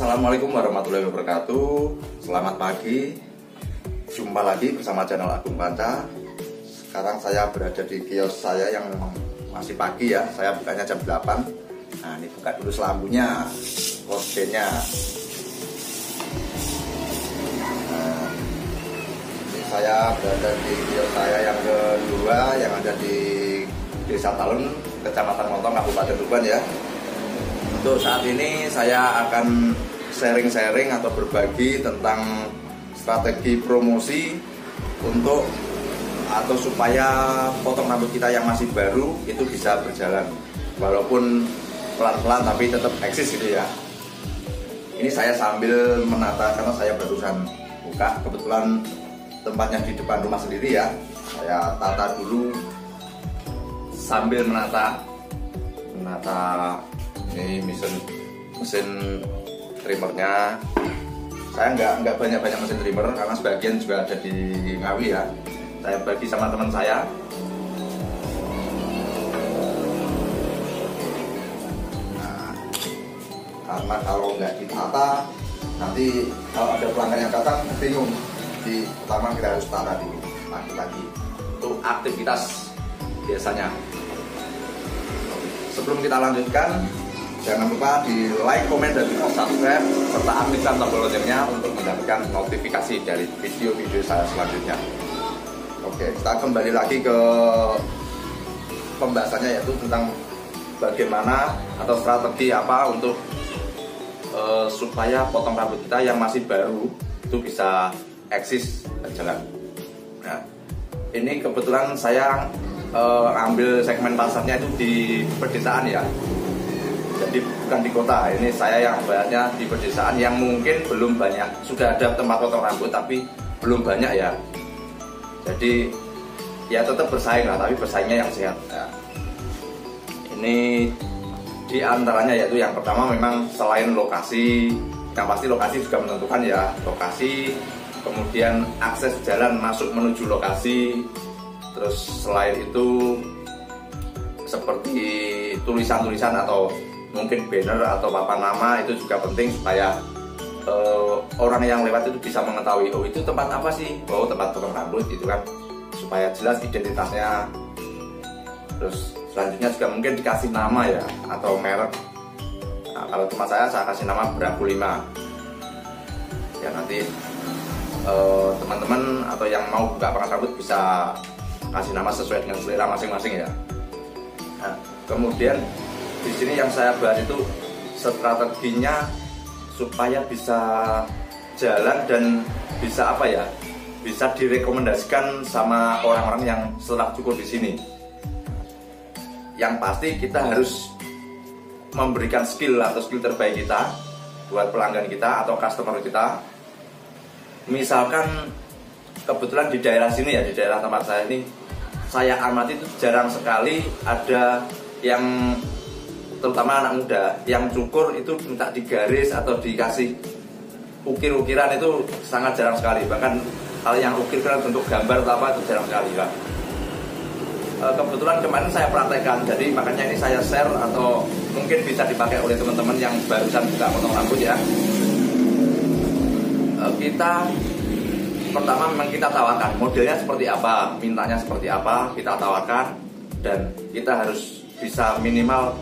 Assalamualaikum warahmatullahi wabarakatuh. Selamat pagi. Jumpa lagi bersama channel Agung Panca. Sekarang saya berada di kios saya yang masih pagi ya. Saya bukanya jam 8. Nah, ini buka dulu selambunya, kordennya. Nah, ini saya berada di kios saya yang kedua yang ada di Desa Talun, Kecamatan Montong, Kabupaten Tuban ya. Untuk saat ini saya akan sharing-sharing atau berbagi tentang strategi promosi untuk atau supaya potong rambut kita yang masih baru itu bisa berjalan walaupun pelan-pelan tapi tetap eksis gitu ya. Ini saya sambil menata karena saya barusan buka, kebetulan tempatnya di depan rumah sendiri ya. Saya tata dulu sambil menata ini mesin trimmernya. Saya nggak banyak mesin trimmer karena sebagian juga ada di Ngawi ya. Saya bagi sama teman saya. Nah, karena kalau nggak ditata nanti kalau ada pelanggan yang datang bingung. Di pertama kita harus tata dulu lagi itu aktivitas biasanya. Sebelum kita lanjutkan, jangan lupa di like, komen, dan subscribe serta aktifkan tombol loncengnya untuk mendapatkan notifikasi dari video-video saya selanjutnya. Oke, kita kembali lagi ke pembahasannya, yaitu tentang bagaimana atau strategi apa untuk supaya potong rambut kita yang masih baru itu bisa eksis dan jalan. Nah, ini kebetulan saya ambil segmen pasarnya itu di pedesaan ya. Jadi bukan di kota. Ini saya yang bayarnya di pedesaan yang mungkin belum banyak. Sudah ada tempat potong rambut tapi belum banyak ya. Jadi ya tetap bersaing lah, tapi bersaingnya yang sehat. Nah, ini di antaranya yaitu yang pertama memang selain lokasi, yang pasti lokasi juga menentukan ya. Lokasi, kemudian akses jalan masuk menuju lokasi. Terus selain itu seperti tulisan-tulisan atau mungkin banner atau papan nama itu juga penting supaya orang yang lewat itu bisa mengetahui, oh itu tempat apa sih? Oh tempat potong rambut itu kan, supaya jelas identitasnya. Terus selanjutnya juga mungkin dikasih nama ya atau merek. Nah, kalau tempat saya kasih nama Braku 5 ya. Nanti teman-teman atau yang mau buka pangkas rambut bisa kasih nama sesuai dengan selera masing-masing ya. Nah, kemudian di sini yang saya bahas itu strateginya supaya bisa jalan dan bisa apa ya, bisa direkomendasikan sama orang-orang yang setelah cukur di sini. Yang pasti kita harus memberikan skill atau skill terbaik kita buat pelanggan kita atau customer kita. Misalkan kebetulan di daerah sini ya, di daerah tempat saya ini, saya amati itu jarang sekali ada yang, terutama anak muda, yang cukur itu minta digaris atau dikasih ukir-ukiran, itu sangat jarang sekali. Bahkan hal yang ukir-ukiran bentuk gambar atau apa itu jarang sekali lah. Kebetulan kemarin saya praktekkan, jadi makanya ini saya share atau mungkin bisa dipakai oleh teman-teman yang barusan buka potong rambut ya. Kita pertama memang kita tawarkan modelnya seperti apa, mintanya seperti apa, kita tawarkan, dan kita harus bisa minimal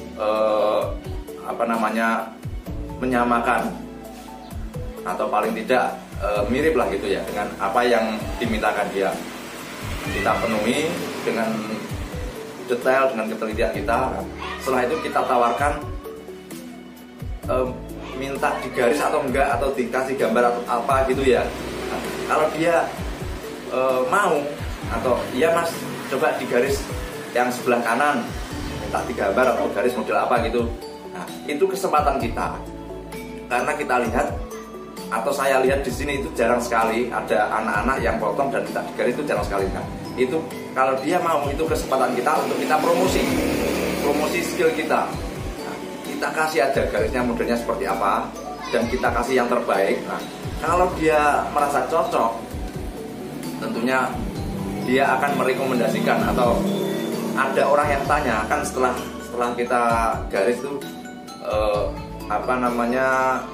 menyamakan atau paling tidak mirip lah gitu ya dengan apa yang dimintakan dia. Kita penuhi dengan detail, dengan ketelitian kita. Setelah itu kita tawarkan minta digaris atau enggak, atau dikasih gambar atau apa gitu ya. Kalau dia mau, atau iya mas coba digaris yang sebelah kanan, minta digambar atau garis model apa gitu. Nah, itu kesempatan kita, karena kita lihat atau saya lihat di sini itu jarang sekali ada anak-anak yang potong dan minta digaris, itu jarang sekali. Nah, itu kalau dia mau, itu kesempatan kita untuk kita promosi skill kita. Nah, kita kasih aja garisnya modelnya seperti apa dan kita kasih yang terbaik. Nah, kalau dia merasa cocok, tentunya dia akan merekomendasikan, atau ada orang yang tanya kan setelah kita garis itu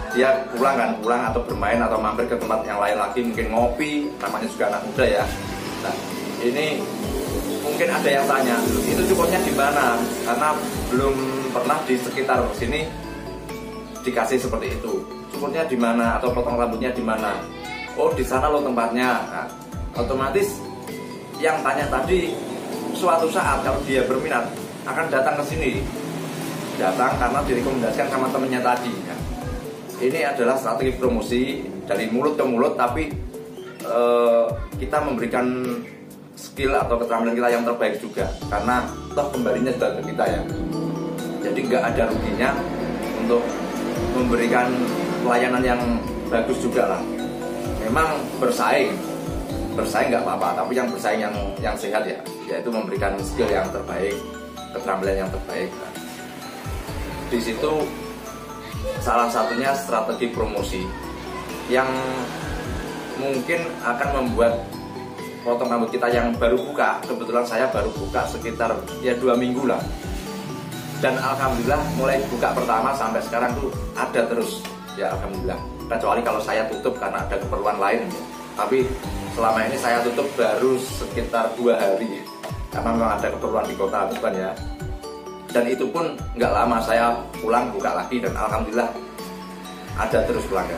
dia pulang atau bermain atau mampir ke tempat yang lain lagi, mungkin ngopi, namanya juga anak muda ya. Nah, ini mungkin ada yang tanya, itu cukurnya di mana? Karena belum pernah di sekitar sini dikasih seperti itu. Cukurnya di mana atau potong rambutnya di mana? Oh, di sana loh tempatnya. Nah, otomatis yang tanya tadi suatu saat kalau dia berminat akan datang ke sini. Datang karena direkomendasikan sama temennya tadi. Ya. Ini adalah strategi promosi dari mulut ke mulut, tapi kita memberikan skill atau keterampilan kita yang terbaik juga, karena toh kembalinya juga ke kita ya. Jadi nggak ada ruginya untuk memberikan pelayanan yang bagus juga lah. Memang bersaing nggak apa-apa, tapi yang bersaing yang sehat ya, yaitu memberikan skill yang terbaik, keterampilan yang terbaik. Nah, di situ salah satunya strategi promosi yang mungkin akan membuat potong rambut kita yang baru buka, kebetulan saya baru buka sekitar ya 2 minggu lah, dan alhamdulillah mulai buka pertama sampai sekarang tuh ada terus ya, alhamdulillah. Kecuali kalau saya tutup karena ada keperluan lain, tapi selama ini saya tutup baru sekitar 2 hari karena memang ada keperluan di kota bukan ya. Dan itu pun nggak lama, saya pulang buka lagi dan alhamdulillah ada terus pelanggan.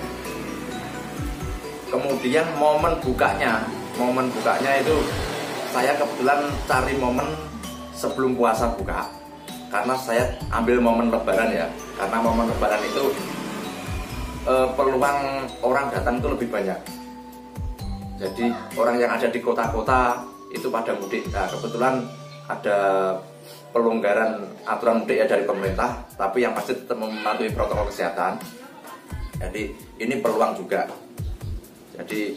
Kemudian momen bukanya itu saya kebetulan cari momen sebelum puasa buka, karena saya ambil momen lebaran ya, karena momen lebaran itu peluang orang datang itu lebih banyak. Jadi orang yang ada di kota-kota itu pada mudik. Nah, kebetulan ada pelonggaran aturan mudik ya dari pemerintah, tapi yang pasti tetap mematuhi protokol kesehatan. Jadi ini peluang juga. Jadi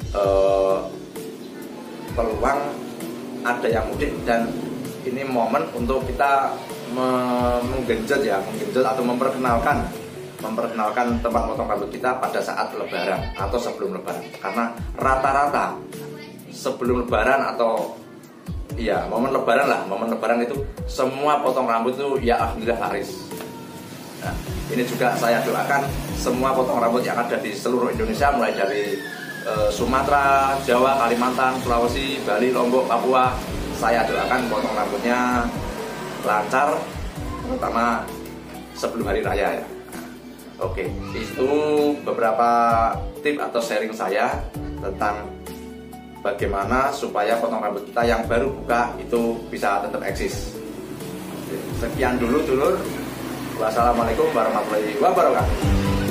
peluang ada yang mudik, dan ini momen untuk kita menggenjot atau memperkenalkan tempat potong rambut kita pada saat lebaran atau sebelum lebaran. Karena rata-rata sebelum lebaran atau iya, momen lebaran itu semua potong rambut itu ya alhamdulillah laris. Nah, ini juga saya doakan semua potong rambut yang ada di seluruh Indonesia, mulai dari Sumatera, Jawa, Kalimantan, Sulawesi, Bali, Lombok, Papua. Saya doakan potong rambutnya lancar, terutama sebelum hari raya ya. Oke, itu beberapa tips atau sharing saya tentang bagaimana supaya potong rambut kita yang baru buka itu bisa tetap eksis. Sekian dulu dulur. Wassalamualaikum warahmatullahi wabarakatuh.